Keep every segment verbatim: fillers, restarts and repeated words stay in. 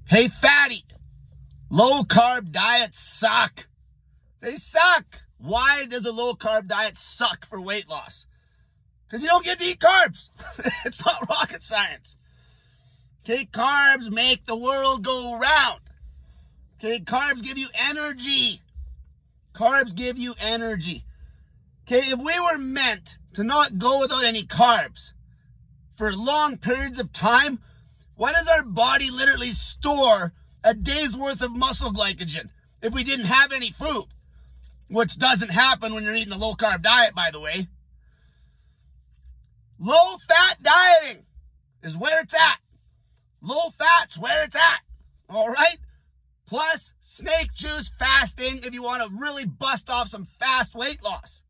Hey, fatty, low-carb diets suck. They suck. Why does a low-carb diet suck for weight loss? Because you don't get to eat carbs. It's not rocket science. Okay, carbs make the world go round. Okay, carbs give you energy. Carbs give you energy. Okay, if we were meant to not go without any carbs for long periods of time, why does our body literally store a day's worth of muscle glycogen if we didn't have any food? Which doesn't happen when you're eating a low-carb diet, by the way. Low-fat dieting is where it's at. Low-fat's where it's at. All right? Plus, snake juice fasting if you want to really bust off some fast weight loss.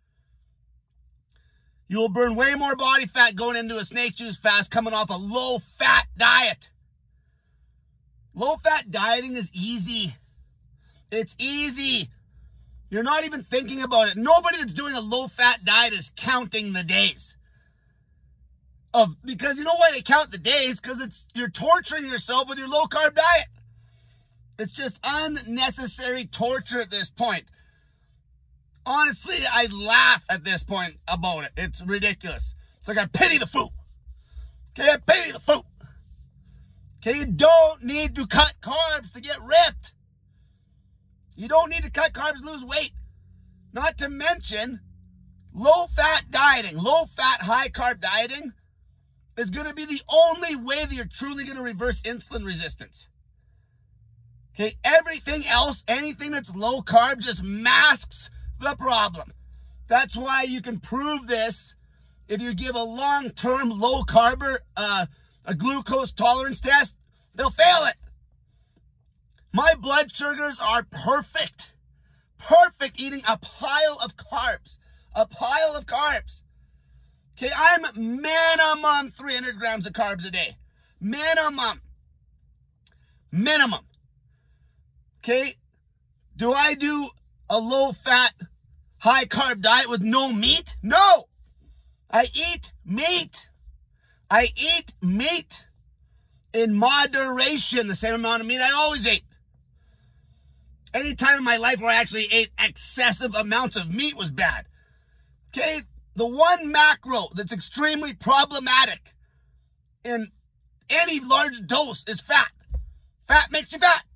You will burn way more body fat going into a snake juice fast coming off a low-fat diet. Low-fat dieting is easy. It's easy. You're not even thinking about it. Nobody that's doing a low-fat diet is counting the days. Of, because you know why they count the days? Because it's you're torturing yourself with your low-carb diet. It's just unnecessary torture at this point. Honestly, I laugh at this point about it. It's ridiculous. It's like I pity the fool. Okay, I pity the fool. Okay, you don't need to cut carbs to get ripped. You don't need to cut carbs to lose weight. Not to mention, low-fat dieting, low-fat, high-carb dieting is going to be the only way that you're truly going to reverse insulin resistance. Okay, everything else, anything that's low-carb just masks the problem. That's why you can prove this if you give a long-term low-carber uh, a glucose tolerance test. They'll fail it. My blood sugars are perfect. Perfect eating a pile of carbs. A pile of carbs. Okay, I'm minimum three hundred grams of carbs a day. Minimum. Minimum. Okay, do I do a low-fat, high-carb diet with no meat? No. I eat meat. I eat meat in moderation, the same amount of meat I always ate. Any time in my life where I actually ate excessive amounts of meat was bad. Okay, the one macro that's extremely problematic in any large dose is fat. Fat makes you fat.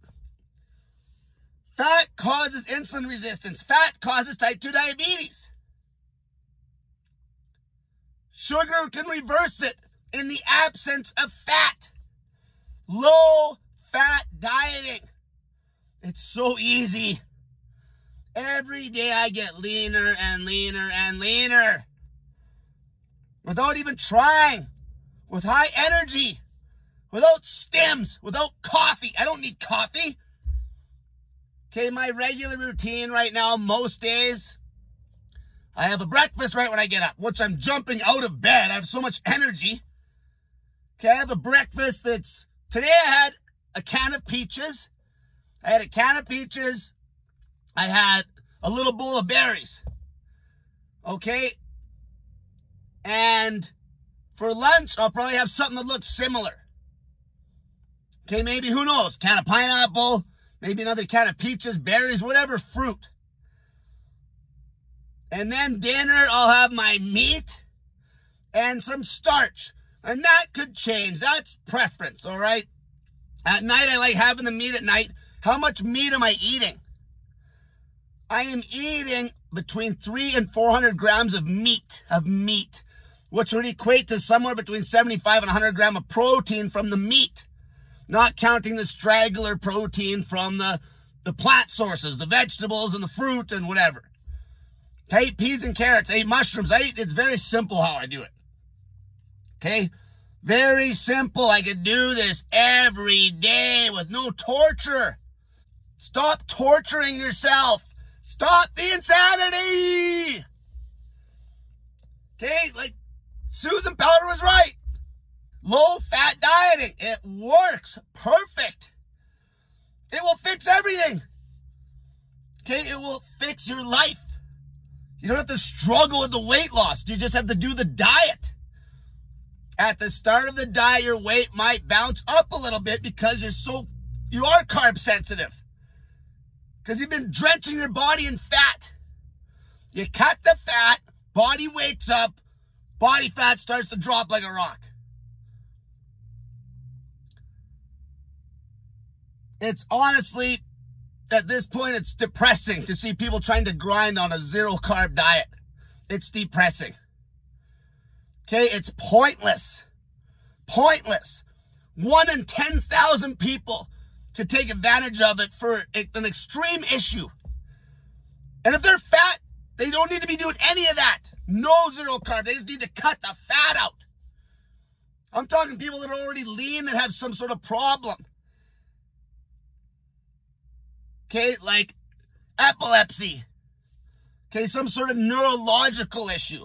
Fat causes insulin resistance. Fat causes type two diabetes. Sugar can reverse it in the absence of fat. Low-fat dieting. It's so easy. Every day I get leaner and leaner and leaner. Without even trying. With high energy. Without stims. Without coffee. I don't need coffee. Okay, my regular routine right now, most days, I have a breakfast right when I get up, which I'm jumping out of bed. I have so much energy. Okay, I have a breakfast that's, today I had a can of peaches. I had a can of peaches. I had a little bowl of berries. Okay? And for lunch, I'll probably have something that looks similar. Okay, maybe, who knows, can of pineapple, maybe another can of peaches, berries, whatever fruit. And then dinner, I'll have my meat and some starch. And that could change. That's preference, all right? At night, I like having the meat at night. How much meat am I eating? I am eating between three and four hundred grams of meat, of meat, which would equate to somewhere between seventy-five and one hundred grams of protein from the meat. Not counting the straggler protein from the, the plant sources, the vegetables and the fruit and whatever. I eat peas and carrots. I eat mushrooms. I eat, it's very simple how I do it. Okay? Very simple. I could do this every day with no torture. Stop torturing yourself. Stop the insanity. Okay? Like, Susan Powter was right. Low-fat dieting, it works perfect. It will fix everything. Okay, it will fix your life. You don't have to struggle with the weight loss. You just have to do the diet. At the start of the diet, your weight might bounce up a little bit because you're so you are carb sensitive. Because you've been drenching your body in fat. You cut the fat, body wakes up, body fat starts to drop like a rock. It's honestly, at this point, it's depressing to see people trying to grind on a zero carb diet. It's depressing. Okay, it's pointless. Pointless. One in ten thousand people could take advantage of it for an extreme issue. And if they're fat, they don't need to be doing any of that. No zero carb. They just need to cut the fat out. I'm talking people that are already lean that have some sort of problem. Okay, like epilepsy. Okay, some sort of neurological issue.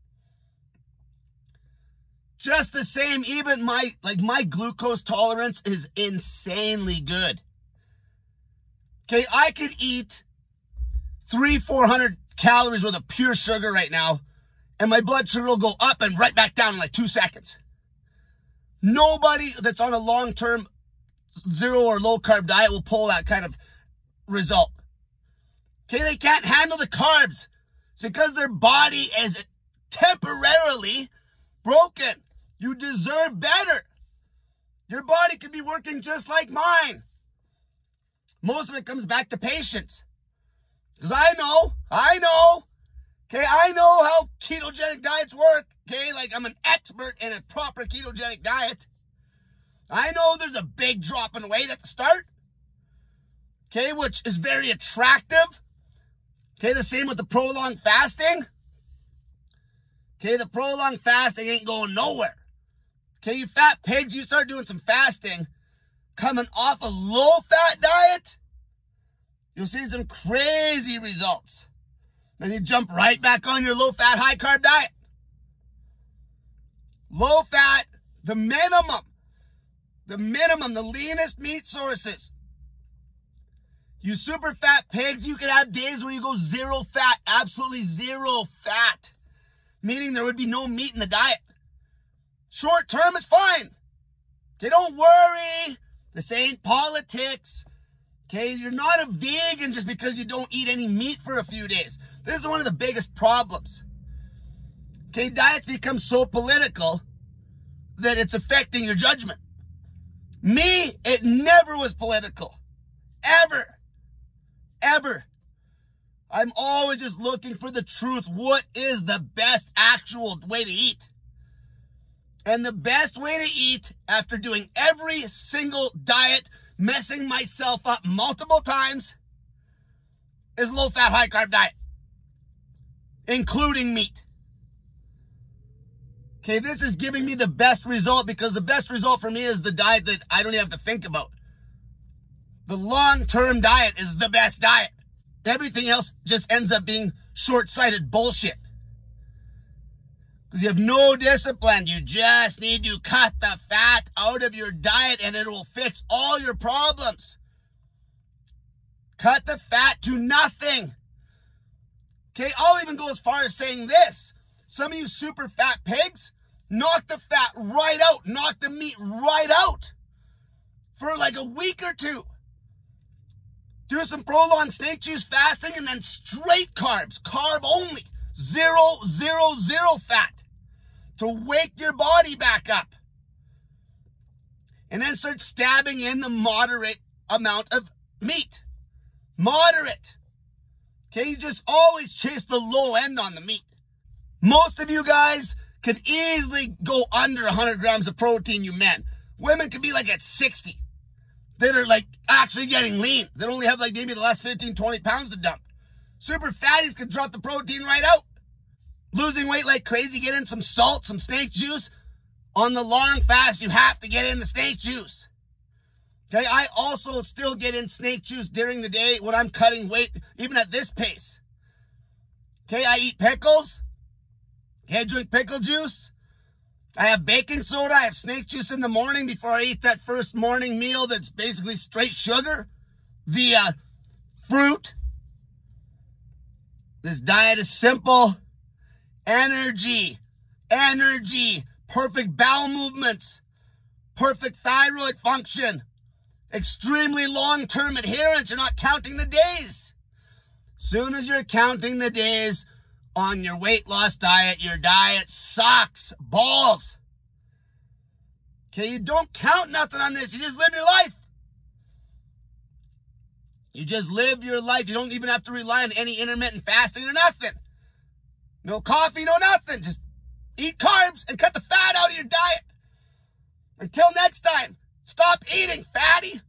Just the same, even my, like my glucose tolerance is insanely good. Okay, I could eat three, four hundred calories worth of pure sugar right now, and my blood sugar will go up and right back down in like two seconds. Nobody that's on a long-term zero or low carb diet will pull that kind of result. Okay, they can't handle the carbs. It's because their body is temporarily broken. You deserve better. Your body could be working just like mine. Most of it comes back to patience. Because I know, I know, okay, I know how ketogenic diets work, okay, like I'm an expert in a proper ketogenic diet. I know there's a big drop in weight at the start, okay, which is very attractive. Okay, the same with the prolonged fasting. Okay, the prolonged fasting ain't going nowhere. Okay, you fat pigs, you start doing some fasting, coming off a low-fat diet, you'll see some crazy results. Then you jump right back on your low-fat, high-carb diet. Low-fat, the minimum, the minimum, the leanest meat sources. You super fat pigs, you could have days where you go zero fat, absolutely zero fat, meaning there would be no meat in the diet. Short term, it's fine. Okay, don't worry. This ain't politics. Okay, you're not a vegan just because you don't eat any meat for a few days. This is one of the biggest problems. Okay, diets become so political that it's affecting your judgment. Me, it never was political. Ever. Ever. I'm always just looking for the truth. What is the best actual way to eat? And the best way to eat, after doing every single diet, messing myself up multiple times, is low-fat, high-carb diet, including meat. Okay, this is giving me the best result because the best result for me is the diet that I don't even have to think about. The long-term diet is the best diet. Everything else just ends up being short-sighted bullshit. Because you have no discipline. You just need to cut the fat out of your diet and it will fix all your problems. Cut the fat to nothing. Okay, I'll even go as far as saying this. Some of you super fat pigs, knock the fat right out. Knock the meat right out for like a week or two. Do some prolonged snake juice fasting and then straight carbs, carb only. Zero, zero, zero fat to wake your body back up. And then start stabbing in the moderate amount of meat. Moderate. Okay, you just always chase the low end on the meat. Most of you guys could easily go under one hundred grams of protein, you men. Women could be like at sixty. That are like actually getting lean. That only have like maybe the last fifteen, twenty pounds to dump. Super fatties could drop the protein right out. Losing weight like crazy, get in some salt, some snake juice. On the long fast, you have to get in the snake juice. Okay, I also still get in snake juice during the day when I'm cutting weight, even at this pace. Okay, I eat pickles. Okay, I drink pickle juice. I have baking soda. I have snake juice in the morning before I eat that first morning meal that's basically straight sugar via fruit. This diet is simple. Energy, energy, perfect bowel movements, perfect thyroid function, extremely long-term adherence. You're not counting the days. Soon as you're counting the days on your weight loss diet, your diet sucks balls. Okay, you don't count nothing on this. You just live your life. You just live your life. You don't even have to rely on any intermittent fasting or nothing. No coffee, no nothing. Just eat carbs and cut the fat out of your diet. Until next time, stop eating, fatty.